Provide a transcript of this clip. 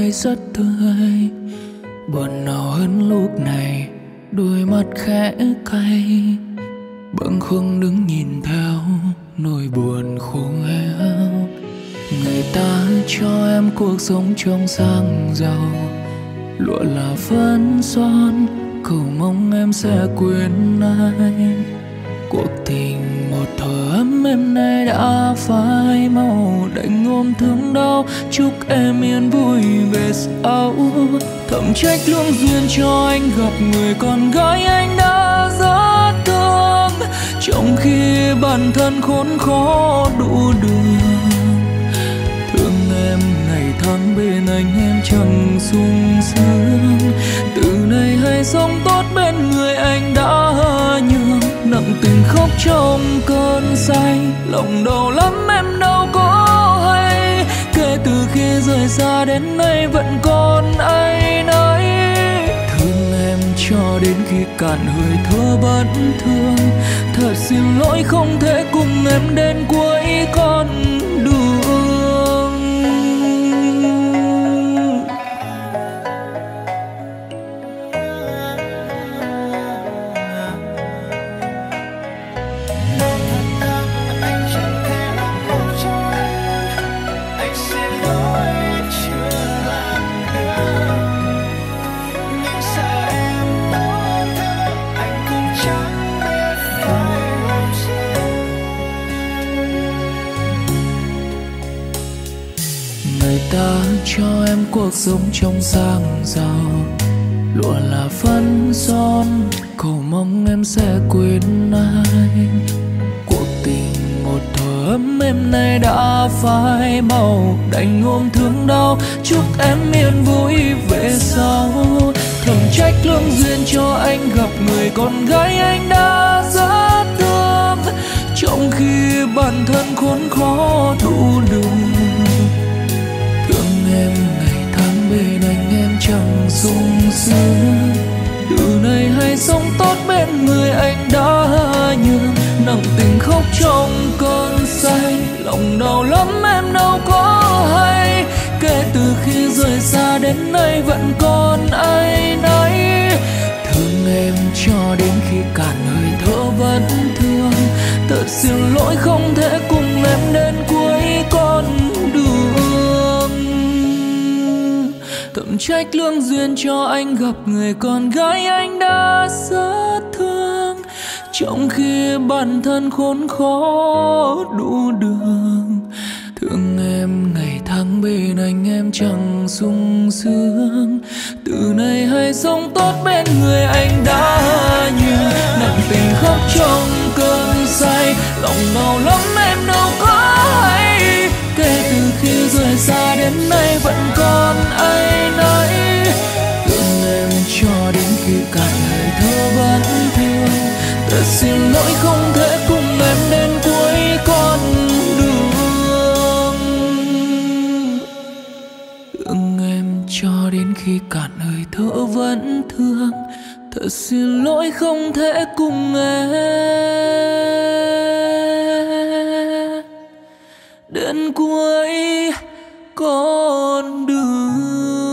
hay rất tươi. Buồn nào hơn lúc này, đôi mắt khẽ cay, bâng khuâng đứng nhìn theo nỗi buồn khô héo. Người ta cho em cuộc sống trong sang giàu, lụa là phấn son, cầu mong em sẽ quên ai. Cuộc tình một thở ấm em nay đã phai màu, đành ôm thương đau, chúc em yên vui về sau. Thầm trách lương duyên cho anh gặp người con gái anh đã rất thương, trong khi bản thân khốn khó đủ đường. Thương em ngày tháng bên anh em chẳng sung sướng, từ nay hãy sống tốt bên người anh đã nhường. Nặng tình khóc trong cơn say, lòng đau lắm em đâu có hay, kể từ khi rời xa đến nay vẫn còn áy náy. Thương em cho đến khi cạn hơi thở vẫn thương, thật xin lỗi không thể cùng em đến cuối con đường. Ta cho em cuộc sống trong sang giàu, lụa là phấn son, cầu mong em sẽ quên ai. Cuộc tình một thuở ấm em nay đã phai màu, đành ôm thương đau, chúc em yên vui về sau. Thầm trách lương duyên cho anh gặp người con gái anh đã rất thương, trong khi bản thân khốn khó đủ đường. Em ngày tháng bên anh em chẳng sung sướng, từ nay hãy sống tốt bên người anh đã nhường. Nặng tình khóc trong cơn say, lòng đau lắm em đâu có hay, kể từ khi rời xa đến nay vẫn còn áy náy. Thương em cho đến khi cạn hơi thở vẫn thương, thật xin lỗi không thể cùng em đến cuối con đường. Thầm trách lương duyên cho anh gặp người con gái anh đã rất thương, trong khi bản thân khốn khó đủ đường. Thương em ngày tháng bên anh em chẳng sung sướng, từ nay hãy sống tốt bên người anh đã nhường. Nặng tình khóc trong cơn say, lòng đau lắm em đâu có hay, kể từ khi rời xa đến nay vẫn còn áy náy. Thương em cho đến khi cạn hơi thở vẫn thương, thật xin lỗi không thể cùng em đến cuối con đường. Thương em cho đến khi cạn hơi thở vẫn thương, thật xin lỗi không thể cùng em đến cuối con đường.